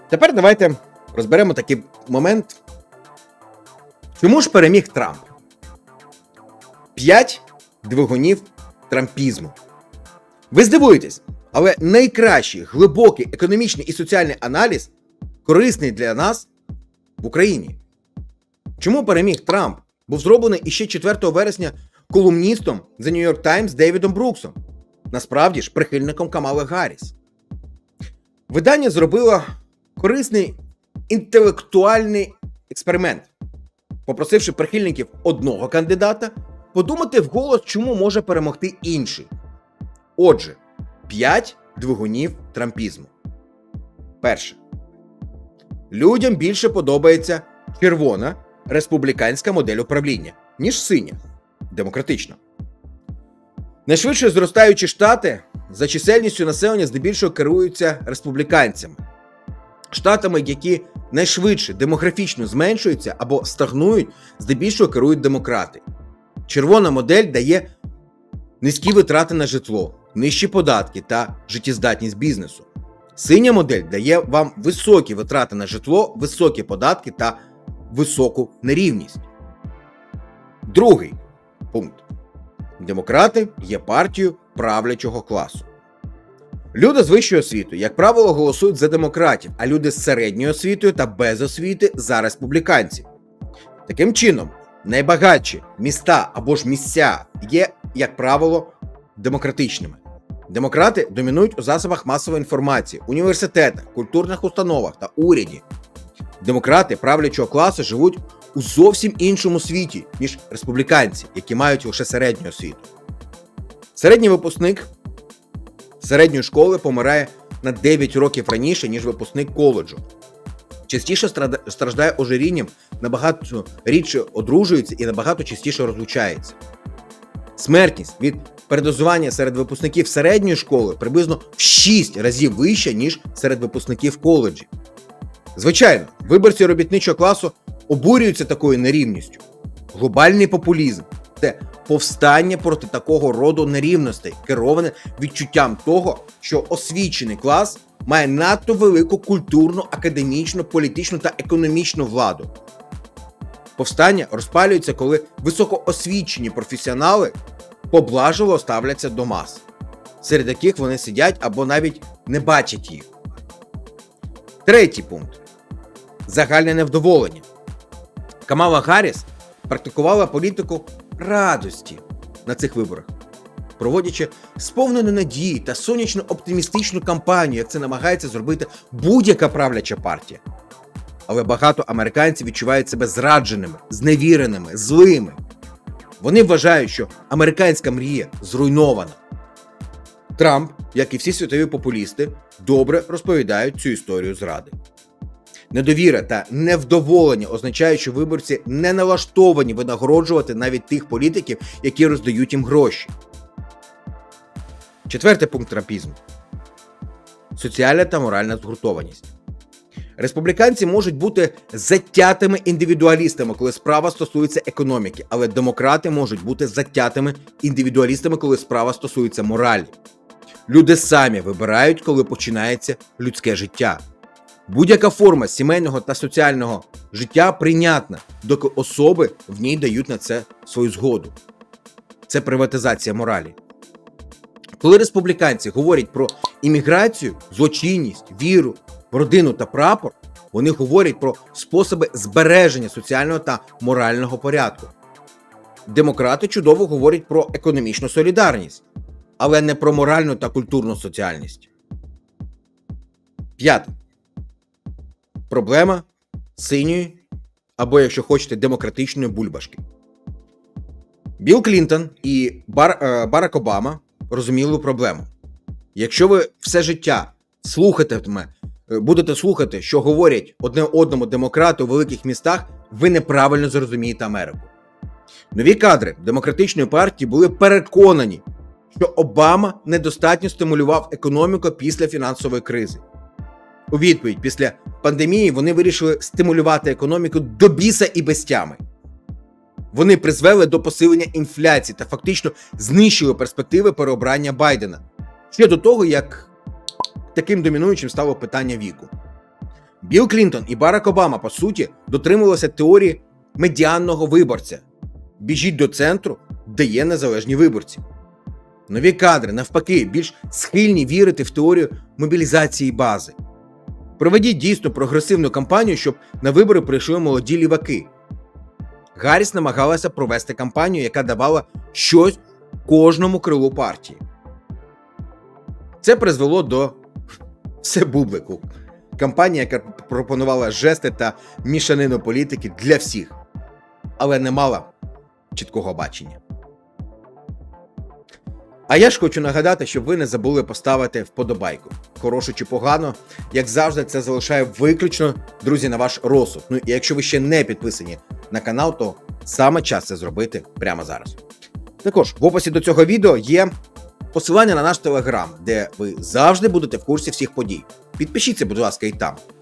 Тепер давайте розберемо такий момент. Чому ж переміг Трамп? 5 двигунів трампізму. Ви здивуєтесь, але найкращий, глибокий економічний і соціальний аналіз корисний для нас в Україні. Чому переміг Трамп? Був зроблений іще 4 вересня колумністом The New York Times Девідом Бруксом. Насправді ж, прихильником Камали Гарріс. Видання зробило корисний інтелектуальний експеримент, попросивши прихильників одного кандидата подумати вголос, чому може перемогти інший. Отже, 5 двигунів трампізму. Перше. Людям більше подобається червона республіканська модель управління, ніж синя демократична. Найшвидше зростаючі штати за чисельністю населення здебільшого керуються республіканцями. Штатами, які найшвидше демографічно зменшуються або стагнують, здебільшого керують демократи. Червона модель дає низькі витрати на житло, нижчі податки та життєздатність бізнесу. Синя модель дає вам високі витрати на житло, високі податки та високу нерівність. Другий пункт. Демократи є партією правлячого класу. Люди з вищою освітою, як правило, голосують за демократів, а люди з середньою освітою та без освіти – за республіканців. Таким чином, найбагатші міста або ж місця є, як правило, демократичними. Демократи домінують у засобах масової інформації, університетах, культурних установах та уряді. Демократи правлячого класу живуть у зовсім іншому світі, ніж республіканці, які мають лише середню освіту. Середній випускник середньої школи помирає на 9 років раніше, ніж випускник коледжу. Частіше страждає ожирінням, набагато рідше одружується і набагато частіше розлучається. Смертність від передозування серед випускників середньої школи приблизно в 6 разів вища, ніж серед випускників коледжів. Звичайно, виборці робітничого класу обурюються такою нерівністю. Глобальний популізм – це повстання проти такого роду нерівностей, кероване відчуттям того, що освічений клас має надто велику культурну, академічну, політичну та економічну владу. Повстання розпалюється, коли високоосвічені професіонали поблажливо ставляться до мас, серед яких вони сидять або навіть не бачать їх. Третій пункт. Загальне невдоволення. Камала Гарріс практикувала політику радості на цих виборах, проводячи сповнену надії та сонячно-оптимістичну кампанію, як це намагається зробити будь-яка правляча партія. Але багато американців відчувають себе зрадженими, зневіреними, злими. Вони вважають, що американська мрія зруйнована. Трамп, як і всі світові популісти, добре розповідають цю історію зради. Недовіра та невдоволення означають, що виборці не налаштовані винагороджувати навіть тих політиків, які роздають їм гроші. Четвертий пункт трампізму. Соціальна та моральна згуртованість. Республіканці можуть бути затятими індивідуалістами, коли справа стосується економіки, але демократи можуть бути затятими індивідуалістами, коли справа стосується моралі. Люди самі вибирають, коли починається людське життя. Будь-яка форма сімейного та соціального життя прийнятна, доки особи в ній дають на це свою згоду. Це приватизація моралі. Коли республіканці говорять про імміграцію, злочинність, віру, родину та прапор, вони говорять про способи збереження соціального та морального порядку. Демократи чудово говорять про економічну солідарність, але не про моральну та культурну соціальність. П'яте. Проблема синьої, або, якщо хочете, демократичної бульбашки. Білл Клінтон і Барак Обама розуміли проблему. Якщо ви все життя будете слухати, що говорять одне одному демократи у великих містах, ви неправильно зрозумієте Америку. Нові кадри демократичної партії були переконані, що Обама недостатньо стимулював економіку після фінансової кризи. У відповідь, після пандемії вони вирішили стимулювати економіку до біса і без тями. Вони призвели до посилення інфляції та фактично знищили перспективи переобрання Байдена. Ще до того, як таким домінуючим стало питання віку. Білл Клінтон і Барак Обама, по суті, дотримувалися теорії медіанного виборця. Біжіть до центру, де є незалежні виборці. Нові кадри, навпаки, більш схильні вірити в теорію мобілізації бази. Проведіть дійсно прогресивну кампанію, щоб на вибори прийшли молоді ліваки. Гарріс намагалася провести кампанію, яка давала щось кожному крилу партії. Це призвело до все бублику. Кампанія, яка пропонувала жести та мішанину політики для всіх, але не мала чіткого бачення. А я ж хочу нагадати, щоб ви не забули поставити вподобайку. Хорошу чи погану, як завжди, це залишає виключно, друзі, на ваш розсуд. Ну і якщо ви ще не підписані на канал, то саме час це зробити прямо зараз. Також в описі до цього відео є посилання на наш телеграм, де ви завжди будете в курсі всіх подій. Підпишіться, будь ласка, і там.